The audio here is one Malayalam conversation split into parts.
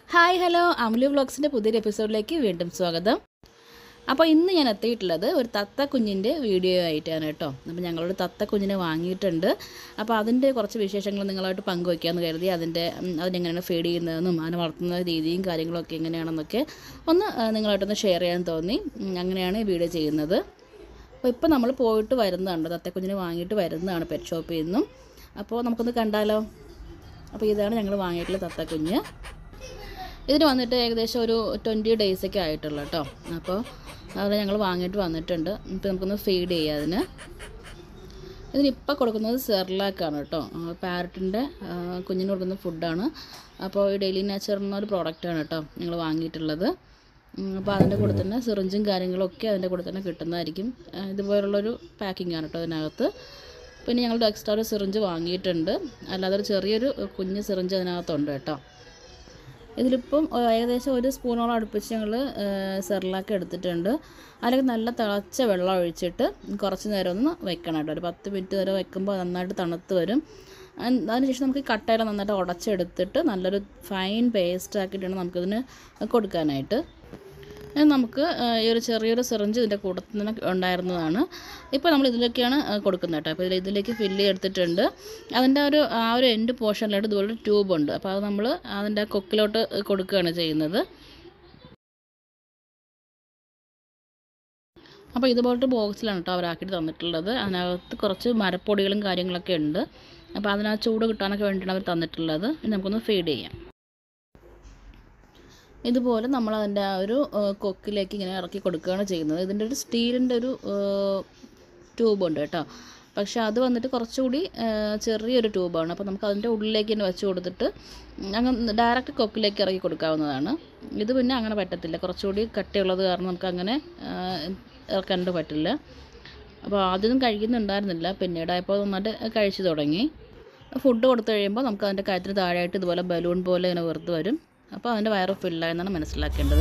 ഹായ് ഹലോ അമലു വ്ളോഗ്സിൻ്റെ പുതിയൊരു എപ്പിസോഡിലേക്ക് വീണ്ടും സ്വാഗതം. അപ്പോൾ ഇന്ന് ഞാൻ എത്തിയിട്ടുള്ളത് ഒരു തത്ത കുഞ്ഞിൻ്റെ വീഡിയോ ആയിട്ടാണ് കേട്ടോ. അപ്പോൾ ഞങ്ങളൊരു തത്ത കുഞ്ഞിനെ വാങ്ങിയിട്ടുണ്ട്. അപ്പോൾ അതിൻ്റെ കുറച്ച് വിശേഷങ്ങൾ നിങ്ങളായിട്ട് പങ്കുവയ്ക്കാമെന്ന് കരുതി. അതിനെങ്ങനെയാണ് ഫീഡ് ചെയ്യുന്നതെന്നും അതിനെ വളർത്തുന്ന രീതിയും കാര്യങ്ങളൊക്കെ എങ്ങനെയാണെന്നൊക്കെ ഒന്ന് നിങ്ങളായിട്ടൊന്ന് ഷെയർ ചെയ്യാൻ തോന്നി. അങ്ങനെയാണ് ഈ വീഡിയോ ചെയ്യുന്നത്. അപ്പോൾ ഇപ്പോൾ നമ്മൾ പോയിട്ട് വരുന്നതാണ്, തത്തക്കുഞ്ഞിനെ വാങ്ങിയിട്ട് വരുന്നതാണ് പെറ്റ് ഷോപ്പിൽ നിന്നും. അപ്പോൾ നമുക്കൊന്ന് കണ്ടാലോ. അപ്പോൾ ഇതാണ് ഞങ്ങൾ വാങ്ങിയിട്ടുള്ള തത്തക്കുഞ്ഞ്. ഇതിന് വന്നിട്ട് ഏകദേശം ഒരു 20 ഡേയ്സൊക്കെ ആയിട്ടുള്ളൂ കേട്ടോ. അപ്പോൾ അത് ഞങ്ങൾ വാങ്ങിയിട്ട് വന്നിട്ടുണ്ട്. ഇപ്പോൾ നമുക്കൊന്ന് ഫീഡ് ചെയ്യാം അതിന്. ഇതിനിപ്പോൾ കൊടുക്കുന്നത് സെർലാക്കാണ് കേട്ടോ. പാരറ്റിൻ്റെ കുഞ്ഞിന് കൊടുക്കുന്ന ഫുഡാണ്. അപ്പോൾ ഈ ഡെയിലി നേച്ചർ എന്നൊരു പ്രോഡക്റ്റാണ് കേട്ടോ ഞങ്ങൾ വാങ്ങിയിട്ടുള്ളത്. അപ്പോൾ അതിൻ്റെ കൂടെ തന്നെ സിറിഞ്ചും കാര്യങ്ങളൊക്കെ അതിൻ്റെ കൂടെ തന്നെ കിട്ടുന്നതായിരിക്കും. ഇതുപോലുള്ളൊരു പാക്കിംഗ് ആണ് കേട്ടോ അതിനകത്ത്. പിന്നെ ഞങ്ങൾ എക്സ്ട്രാ ഒരു സിറിഞ്ച് വാങ്ങിയിട്ടുണ്ട്. അല്ലാതെ ഒരു ചെറിയൊരു കുഞ്ഞ് സിറിഞ്ച് അതിനകത്തുണ്ട് കേട്ടോ. ഇതിലിപ്പം ഏകദേശം ഒരു സ്പൂണോളം അടുപ്പിച്ച് ഞങ്ങൾ സെർലാക്ക് എടുത്തിട്ടുണ്ട്. അതിലേക്ക് നല്ല തിളച്ച വെള്ളം ഒഴിച്ചിട്ട് കുറച്ച് നേരം ഒന്ന് വെക്കണം കേട്ടോ. ഒരു 10 മിനിറ്റ് വരെ വെക്കുമ്പോൾ നന്നായിട്ട് തണുത്ത് വരും. അതിനുശേഷം നമുക്ക് കട്ടയെല്ലാം നന്നായിട്ട് ഉടച്ചെടുത്തിട്ട് നല്ലൊരു ഫൈൻ പേസ്റ്റ് ആക്കിയിട്ടാണ് നമുക്കിതിന് കൊടുക്കാനായിട്ട്. നമുക്ക് ഈ ഒരു ചെറിയൊരു സിറിഞ്ച് ഇതിൻ്റെ കൂട്ടത്തിൽ തന്നെ ഉണ്ടായിരുന്നതാണ്. ഇപ്പോൾ നമ്മൾ ഇതിലേക്കാണ് കൊടുക്കുന്നത് കേട്ടോ. അപ്പോൾ ഇതിലേക്ക് ഫില്ല് ചെയ്തെടുത്തിട്ടുണ്ട്. അതിൻ്റെ ആ ഒരു എൻഡ് പോർഷനിലായിട്ട് ഇതുപോലെ ട്യൂബുണ്ട്. അപ്പോൾ അത് നമ്മൾ അതിൻ്റെ കൊക്കിലോട്ട് കൊടുക്കുകയാണ് ചെയ്യുന്നത്. അപ്പോൾ ഇതുപോലത്തെ ബോക്സിലാണ് കേട്ടോ അവരാക്കിയിട്ട് തന്നിട്ടുള്ളത്. അതിനകത്ത് കുറച്ച് മരപ്പൊടികളും കാര്യങ്ങളൊക്കെ ഉണ്ട്. അപ്പോൾ അതിനകത്ത് ചൂട് കിട്ടാനൊക്കെ വേണ്ടിയിട്ടാണ് അവർ തന്നിട്ടുള്ളത്. ഇനി നമുക്കൊന്ന് ഫീഡ് ചെയ്യാം. ഇതുപോലെ നമ്മൾ അതിൻ്റെ ആ ഒരു കൊക്കിലേക്ക് ഇങ്ങനെ ഇറക്കി കൊടുക്കുകയാണ് ചെയ്യുന്നത്. ഇതിൻ്റെ ഒരു സ്റ്റീലിൻ്റെ ഒരു ട്യൂബുണ്ട് കേട്ടോ. പക്ഷേ അത് വന്നിട്ട് കുറച്ചുകൂടി ചെറിയൊരു ട്യൂബാണ്. അപ്പോൾ നമുക്ക് അതിൻ്റെ ഉള്ളിലേക്ക് തന്നെ വെച്ച് കൊടുത്തിട്ട് അങ്ങനെ ഡയറക്റ്റ് കൊക്കിലേക്ക് ഇറക്കി കൊടുക്കാവുന്നതാണ്. ഇത് പിന്നെ അങ്ങനെ പറ്റത്തില്ല, കുറച്ചുകൂടി കട്ടിയുള്ളത് കാരണം നമുക്ക് അങ്ങനെ ഇറക്കാണ്ട് പറ്റില്ല. അപ്പോൾ ആദ്യമൊന്നും കഴിക്കുന്നുണ്ടായിരുന്നില്ല, പിന്നീടായപ്പോൾ നന്നായിട്ട് കഴിച്ചു തുടങ്ങി. ഫുഡ് കൊടുത്തു കഴിയുമ്പോൾ നമുക്ക് അതിൻ്റെ കഴുത്തിന് താഴെയായിട്ട് ഇതുപോലെ ബലൂൺ പോലെ ഇങ്ങനെ വെറുതെ വരും. അപ്പോൾ അതിൻ്റെ വയറ് ഫില്ലായെന്നാണ് മനസ്സിലാക്കേണ്ടത്.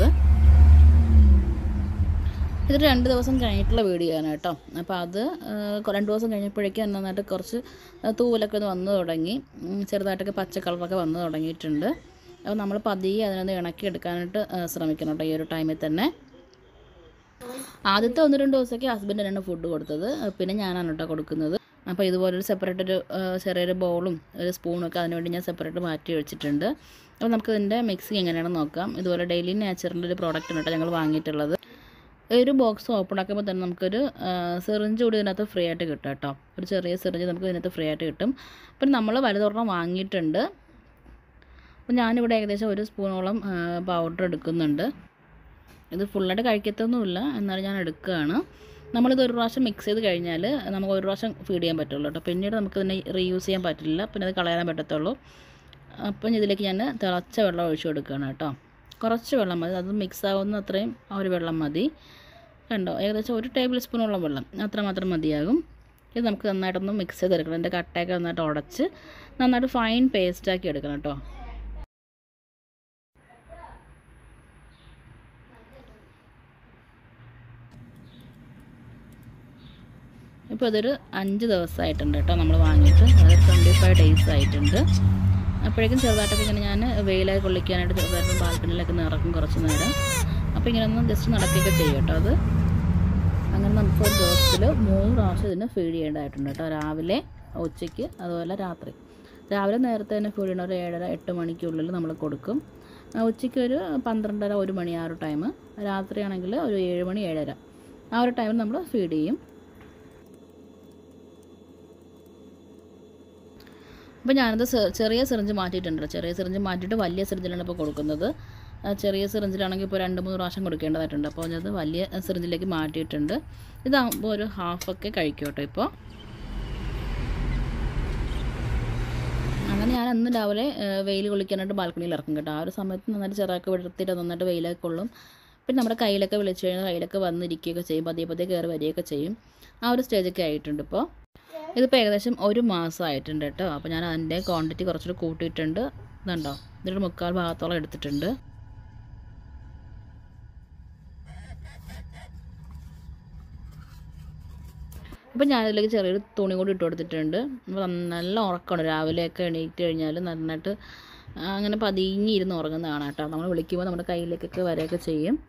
ഇത് 2 ദിവസം കഴിഞ്ഞിട്ടുള്ള വീഡിയോ ആണ് കേട്ടോ. അപ്പോൾ അത് 2 ദിവസം കഴിഞ്ഞപ്പോഴേക്കും നന്നായിട്ട് കുറച്ച് തൂവലൊക്കെ ഒന്ന് വന്നു തുടങ്ങി. ചെറുതായിട്ടൊക്കെ പച്ച കളറൊക്കെ വന്നു തുടങ്ങിയിട്ടുണ്ട്. അപ്പോൾ നമ്മൾ പതിയെ അതിനൊന്ന് ഇണക്കി എടുക്കാനായിട്ട് ശ്രമിക്കണം കേട്ടോ ഈ ഒരു ടൈമിൽ തന്നെ. ആദ്യത്തെ 1-2 ദിവസമൊക്കെ ഹസ്ബൻഡ് തന്നെയാണ് ഫുഡ് കൊടുത്തത്. പിന്നെ ഞാനാണ് കേട്ടോ കൊടുക്കുന്നത്. അപ്പോൾ ഇതുപോലൊരു സെപ്പറേറ്റ് ഒരു ചെറിയൊരു ബൗളും ഒരു സ്പൂണൊക്കെ അതിനുവേണ്ടി ഞാൻ സെപ്പറേറ്റ് മാറ്റി വെച്ചിട്ടുണ്ട്. അപ്പോൾ നമുക്കിതിൻ്റെ മിക്സിങ് എങ്ങനെയാണെന്ന് നോക്കാം. ഇതുപോലെ ഡെയിലി നേച്ചറിൻ്റെ ഒരു പ്രോഡക്റ്റാണ് കേട്ടോ ഞങ്ങൾ വാങ്ങിയിട്ടുള്ളത്. ഒരു ബോക്സ് ഓപ്പൺ ആക്കുമ്പോൾ തന്നെ നമുക്കൊരു സിറിഞ്ച് കൂടി ഇതിനകത്ത് ഫ്രീ ആയിട്ട് കിട്ടും കേട്ടോ. ഒരു ചെറിയ സിറിഞ്ച് നമുക്ക് ഇതിനകത്ത് ഫ്രീ ആയിട്ട് കിട്ടും. പിന്നെ നമ്മൾ വലുതൊരെണ്ണം വാങ്ങിയിട്ടുണ്ട്. അപ്പോൾ ഞാനിവിടെ ഏകദേശം 1 സ്പൂണോളം പൗഡർ എടുക്കുന്നുണ്ട്. ഇത് ഫുള്ളായിട്ട് കഴിക്കത്തൊന്നുമില്ല, എന്നാലും ഞാൻ എടുക്കുകയാണ്. നമ്മളിത് ഒരു പ്രാവശ്യം മിക്സ് ചെയ്ത് കഴിഞ്ഞാൽ നമുക്ക് ഒരു പ്രാവശ്യം ഫീഡ് ചെയ്യാൻ പറ്റുള്ളൂ കേട്ടോ. പിന്നീട് നമുക്കിതിനെ റീയൂസ് ചെയ്യാൻ പറ്റില്ല, പിന്നെ അത് കളയാൻ പറ്റത്തുള്ളൂ. അപ്പം ഇതിലേക്ക് ഞാൻ തിളച്ച വെള്ളം ഒഴിച്ചു കൊടുക്കുകയാണ് കേട്ടോ. കുറച്ച് വെള്ളം മതി, അത് മിക്സ് ആവുന്ന അത്രയും ആ ഒരു വെള്ളം മതി. കണ്ടോ, ഏകദേശം 1 ടേബിൾ സ്പൂണോളം വെള്ളം അത്രമാത്രം മതിയാകും. ഇത് നമുക്ക് നന്നായിട്ടൊന്ന് മിക്സ് ചെയ്തെടുക്കണം. എൻ്റെ കട്ടയൊക്കെ നന്നായിട്ട് ഉടച്ച് നന്നായിട്ട് ഫൈൻ പേസ്റ്റാക്കി എടുക്കണം കേട്ടോ. ഇപ്പോൾ ഇതൊരു 5 ദിവസമായിട്ടുണ്ട് കേട്ടോ നമ്മൾ വാങ്ങിയിട്ട്. അതായത് 25 ഡേയ്സ് ആയിട്ടുണ്ട്. അപ്പോഴേക്കും ചെറുതായിട്ടൊക്കെ ഇങ്ങനെ ഞാൻ വെയിലായി കൊള്ളിക്കാനായിട്ട് ചെറുതായിട്ട് ബാൽക്കണിയിലൊക്കെ ഇറക്കും കുറച്ച് നേരം. അപ്പോൾ ഇങ്ങനെ ഒന്ന് ജസ്റ്റ് നടക്കുകയൊക്കെ ചെയ്യും കേട്ടോ. അത് അങ്ങനെ നമുക്ക് ഒരു ദിവസത്തിൽ 3 പ്രാവശ്യം ഇതിന് ഫീഡ് ചെയ്യേണ്ടതായിട്ടുണ്ട് കേട്ടോ. രാവിലെ, ഉച്ചയ്ക്ക്, അതുപോലെ രാത്രി. രാവിലെ നേരത്തെ തന്നെ ഫീഡ് ചെയ്യണം. ഒരു 7-8 മണിക്കുള്ളിൽ നമ്മൾ കൊടുക്കും. ഉച്ചയ്ക്ക് ഒരു 12:30-1 മണി ആ ഒരു ടൈം. രാത്രിയാണെങ്കിൽ ഒരു 7 മണി 7:30 ആ ഒരു ടൈമിൽ നമ്മൾ ഫീഡ് ചെയ്യും. അപ്പോൾ ഞാനത് ചെറിയ സിറിഞ്ച് മാറ്റിയിട്ടുണ്ട്. ചെറിയ സിറിഞ്ച് മാറ്റിയിട്ട് വലിയ സിറിഞ്ചിലാണ് ഇപ്പോൾ കൊടുക്കുന്നത്. ചെറിയ സിറിഞ്ചിലാണെങ്കിൽ ഇപ്പോൾ 2-3 പ്രാവശ്യം കൊടുക്കേണ്ടതായിട്ടുണ്ട്. അപ്പോൾ ഞാനത് വലിയ സിറിഞ്ചിലേക്ക് മാറ്റിയിട്ടുണ്ട്. ഇതാകുമ്പോൾ ഒരു ഹാഫൊക്കെ കഴിക്കും കേട്ടോ. ഇപ്പോൾ അങ്ങനെ ഞാൻ അന്ന് രാവിലെ വെയിൽ കൊള്ളിക്കാനായിട്ട് ബാൽക്കണിയിൽ ഇറക്കും കേട്ടോ. ആ ഒരു സമയത്ത് നന്നായിട്ട് ചിറകൊക്കെ വിടർത്തിയിട്ട് നന്നായിട്ട് വെയിലൊക്കെ കൊള്ളും. പിന്നെ നമ്മുടെ കയ്യിലൊക്കെ വിളിച്ചു കഴിഞ്ഞാൽ കയ്യിലൊക്കെ വന്നിരിക്കുകയൊക്കെ ചെയ്യും, പതിയെ കയറി വരികയൊക്കെ ചെയ്യും. ആ ഒരു സ്റ്റേജൊക്കെ ആയിട്ടുണ്ട് ഇപ്പോൾ. ഇതിപ്പോൾ ഏകദേശം 1 മാസമായിട്ടുണ്ട് കേട്ടോ. അപ്പോൾ ഞാൻ അതിൻ്റെ ക്വാണ്ടിറ്റി കുറച്ചുകൂടി കൂട്ടിയിട്ടുണ്ട്. ഇതുണ്ടോ, ഇതിൻ്റെ 3/4 ഭാഗത്തോളം എടുത്തിട്ടുണ്ട്. അപ്പോൾ ഞാനിതിലേക്ക് ചെറിയൊരു തുണി കൂടി ഇട്ട് കൊടുത്തിട്ടുണ്ട്. അപ്പോൾ നല്ല ഉറക്കമാണ്. രാവിലെയൊക്കെ എണീറ്റ് കഴിഞ്ഞാൽ നന്നായിട്ട് അങ്ങനെ പതിങ്ങിയിരുന്ന് ഉറങ്ങുന്നതാണ് കേട്ടോ. നമ്മൾ വിളിക്കുമ്പോൾ നമ്മുടെ കയ്യിലേക്കൊക്കെ വരെയൊക്കെ ചെയ്യും.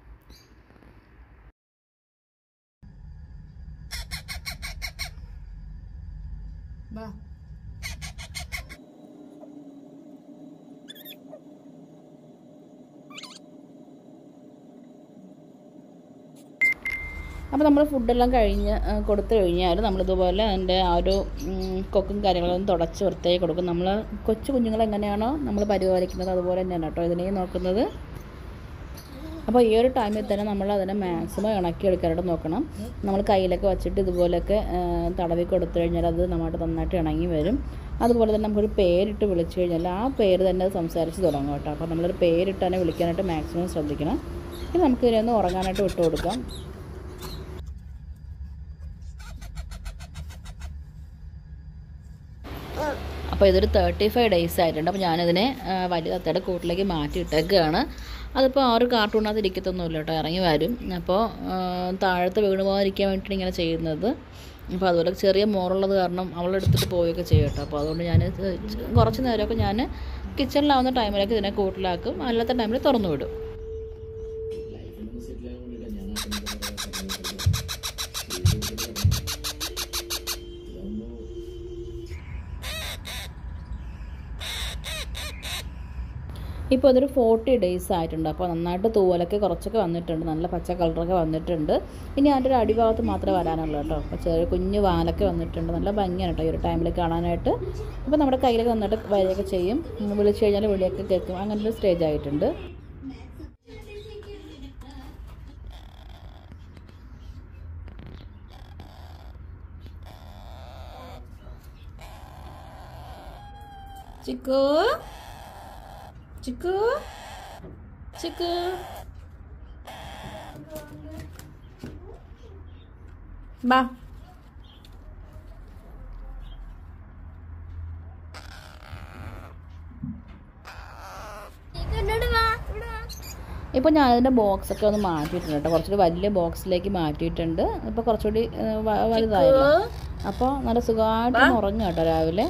അപ്പോൾ നമ്മൾ ഫുഡെല്ലാം കൊടുത്തു കഴിഞ്ഞാൽ നമ്മളിതുപോലെ അതിൻ്റെ ആ ഒരു കൊക്കും കാര്യങ്ങളൊന്നും തുടച്ച് വൃത്തിയായി കൊടുക്കും. നമ്മൾ കൊച്ചു കുഞ്ഞുങ്ങളെങ്ങനെയാണോ നമ്മൾ പരിപാലിക്കുന്നത് അതുപോലെ തന്നെയാണ് കേട്ടോ ഇതിനെയും നോക്കുന്നത്. അപ്പോൾ ഈ ഒരു ടൈമിൽ തന്നെ നമ്മൾ അതിനെ മാക്സിമം ഇണക്കിയെടുക്കാനായിട്ട് നോക്കണം. നമ്മൾ കയ്യിലൊക്കെ വെച്ചിട്ട് ഇതുപോലെയൊക്കെ തടവി കൊടുത്തു കഴിഞ്ഞാൽ അത് നമ്മുടെ നന്നായിട്ട് ഇണങ്ങി വരും. അതുപോലെ തന്നെ നമുക്കൊരു പേരിട്ട് വിളിച്ചു കഴിഞ്ഞാൽ ആ പേര് തന്നെ അത് സംസാരിച്ച് തുടങ്ങും കേട്ടോ. അപ്പോൾ നമ്മളൊരു പേരിട്ട് തന്നെ വിളിക്കാനായിട്ട് മാക്സിമം ശ്രദ്ധിക്കണം. ഇനി നമുക്ക് ഇതിനൊന്ന് ഉറങ്ങാനായിട്ട് വിട്ടു കൊടുക്കാം. അപ്പോൾ ഇതൊരു 35 ഡേയ്സ് ആയിട്ടുണ്ട്. അപ്പോൾ ഞാനിതിനെ വലിയ തത്തയുടെ കൂട്ടിലേക്ക് മാറ്റിയിട്ടേക്കാണ്. അതിപ്പോൾ ആ ഒരു കാർട്ടൂണിനകത്ത് ഇരിക്കത്തൊന്നുമില്ല കേട്ടോ, ഇറങ്ങി വരും. അപ്പോൾ താഴത്ത് വീണ് പോകാതിരിക്കാൻ വേണ്ടിയിട്ട് ഇങ്ങനെ ചെയ്യുന്നത്. അപ്പോൾ അതുപോലെ ചെറിയ മോറുള്ളത് കാരണം അവളെടുത്തിട്ട് പോവുകയൊക്കെ ചെയ്യും കേട്ടോ. അപ്പോൾ അതുകൊണ്ട് ഞാൻ കുറച്ച് നേരമൊക്കെ ഞാൻ കിച്ചണിലാവുന്ന ടൈമിലൊക്കെ ഇതിനെ കൂട്ടിലാക്കും, അല്ലാത്ത ടൈമിൽ തുറന്നു വിടും. ഇപ്പോൾ അതൊരു 40 ഡേയ്സ് ആയിട്ടുണ്ട്. അപ്പോൾ നന്നായിട്ട് തൂവലൊക്കെ കുറച്ചൊക്കെ വന്നിട്ടുണ്ട്, നല്ല പച്ച കളറൊക്കെ വന്നിട്ടുണ്ട്. ഇനി അതിൻ്റെ ഒരു അടിഭാഗത്ത് മാത്രമേ വരാനുള്ളൂ കേട്ടോ. അപ്പോൾ ചെറിയ കുഞ്ഞ് വാലൊക്കെ വന്നിട്ടുണ്ട്, നല്ല ഭംഗിയാണ് കേട്ടോ ഈ ഒരു ടൈമിൽ കാണാനായിട്ട്. അപ്പോൾ നമ്മുടെ കയ്യിലൊക്കെ നന്നായിട്ട് വരികയൊക്കെ ചെയ്യും, വിളിച്ചു കഴിഞ്ഞാൽ വിളിയൊക്കെ കേൾക്കും, അങ്ങനെ ഒരു സ്റ്റേജ് ആയിട്ടുണ്ട്. ചിക്കു ചിക്കു ചിക്കു ബാ. ഇപ്പോൾ ഞാനതിൻ്റെ ബോക്സൊക്കെ ഒന്ന് മാറ്റിയിട്ടുണ്ട് കേട്ടോ, കുറച്ചുകൂടി വലിയ ബോക്സിലേക്ക് മാറ്റിയിട്ടുണ്ട്. ഇപ്പോൾ കുറച്ചുകൂടി വലുതായല്ലോ. അപ്പോൾ നല്ല സുഖമായിട്ട് ഉറങ്ങുക കേട്ടോ രാവിലെ.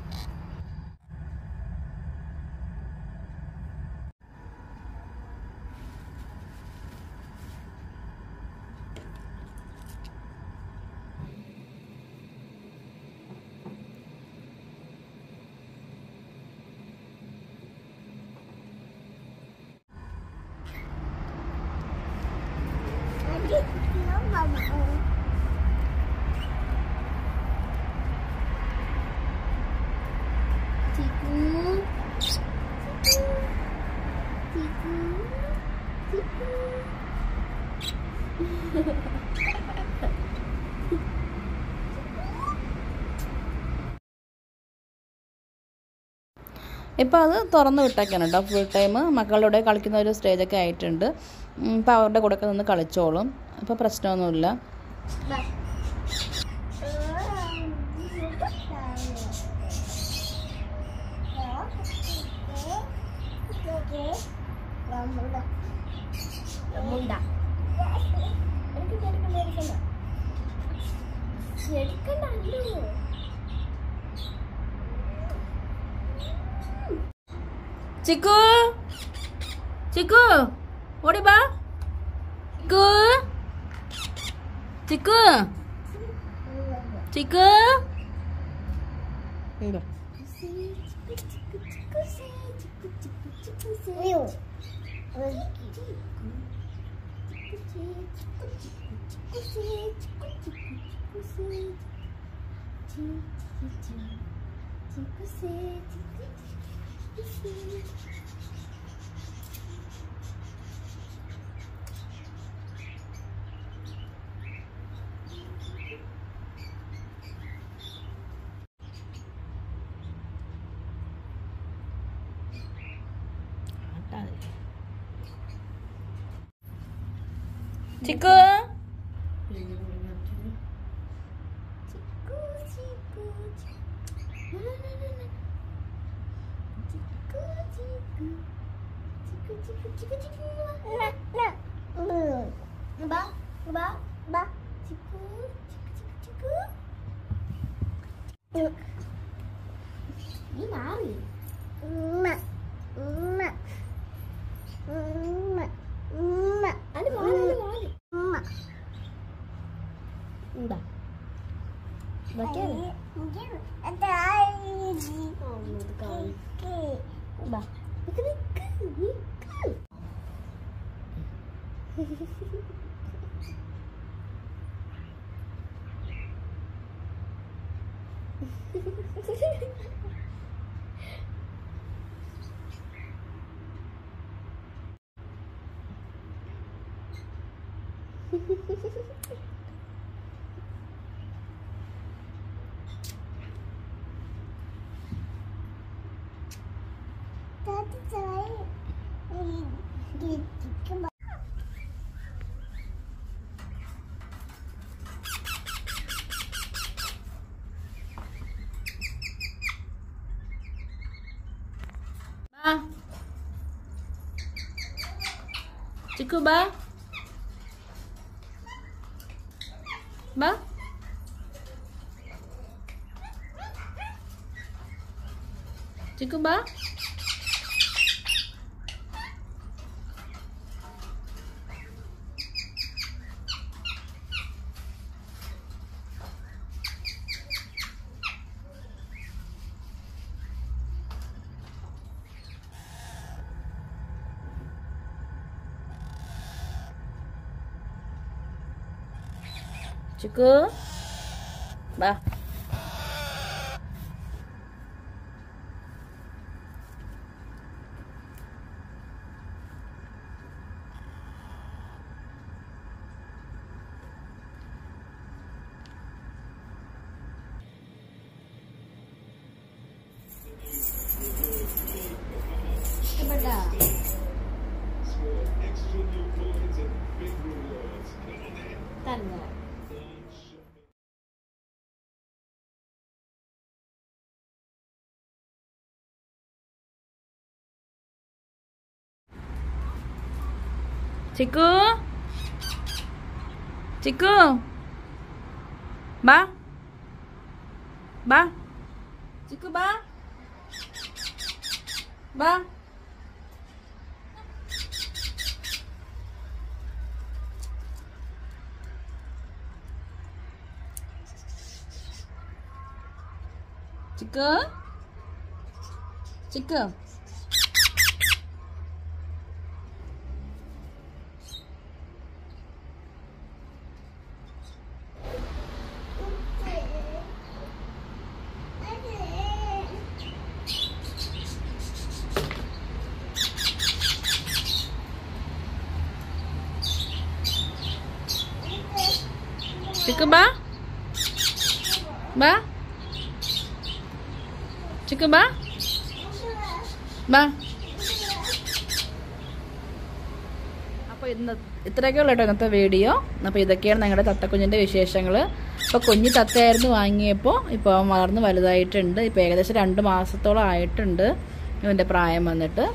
ഇപ്പോൾ അത് തുറന്ന് വിട്ടേക്കാണ് കേട്ടോ. ഫുൾ ടൈം മക്കളുടെ കൂടെ കളിക്കുന്ന ഒരു സ്റ്റേജൊക്കെ ആയിട്ടുണ്ട്. ഇപ്പോൾ അവരുടെ കൂടെയൊക്കെ നിന്ന് കളിച്ചോളും, ഇപ്പോൾ പ്രശ്നമൊന്നുമില്ല. ചിക്കു ചിക്കു ഓടി ബാ. Chikoo chikoo chikoo Chiku ba? Ba? Chiku ba? Chiku ba? Chiku? Chiku? Ba? Ba? Chiku ba? Ba? Chiku? Chiku? Chiku ba? Ba? Chiku ba? Ba? അപ്പോൾ ഇത്രയൊക്കെ ഉള്ളൂ കേട്ടോ ഇന്നത്തെ വീഡിയോ. അപ്പോൾ ഇതൊക്കെയാണ് ഞങ്ങളുടെ തത്തക്കുഞ്ഞിൻ്റെ വിശേഷങ്ങൾ. ഇപ്പോൾ കുഞ്ഞി തത്തയായിരുന്നു വാങ്ങിയപ്പോൾ ഇപ്പോൾ വളർന്ന് വലുതായിട്ടുണ്ട്. ഇപ്പോൾ ഏകദേശം 2 മാസത്തോളം ആയിട്ടുണ്ട് ഇവൻ്റെ പ്രായം വന്നിട്ട്.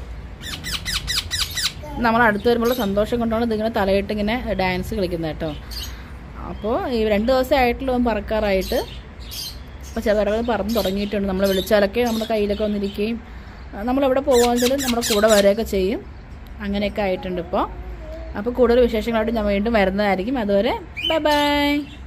നമ്മൾ അടുത്ത് വരുമ്പോൾ സന്തോഷം കൊണ്ടാണ് ഇതിങ്ങനെ തലയിട്ട് ഇങ്ങനെ ഡാൻസ് കളിക്കുന്നത് കേട്ടോ. അപ്പോൾ ഈ 2 ദിവസമേ ആയിട്ടുള്ളൂ അവൻ പറക്കാറായിട്ട്. അപ്പോൾ ചെറുതായിട്ട് പറന്ന് തുടങ്ങിയിട്ടുണ്ട്. നമ്മൾ വിളിച്ചാലൊക്കെ നമ്മുടെ കയ്യിലൊക്കെ വന്നിരിക്കുകയും നമ്മളെവിടെ പോകുകയാണെങ്കിലും നമ്മുടെ കൂടെ വരികയൊക്കെ ചെയ്യും. അങ്ങനെയൊക്കെ ആയിട്ടുണ്ട് ഇപ്പോൾ. അപ്പോൾ കൂടുതൽ വിശേഷങ്ങളായിട്ട് ഞാൻ വീണ്ടും വരുന്നതായിരിക്കും. അതുവരെ ബൈ ബൈ.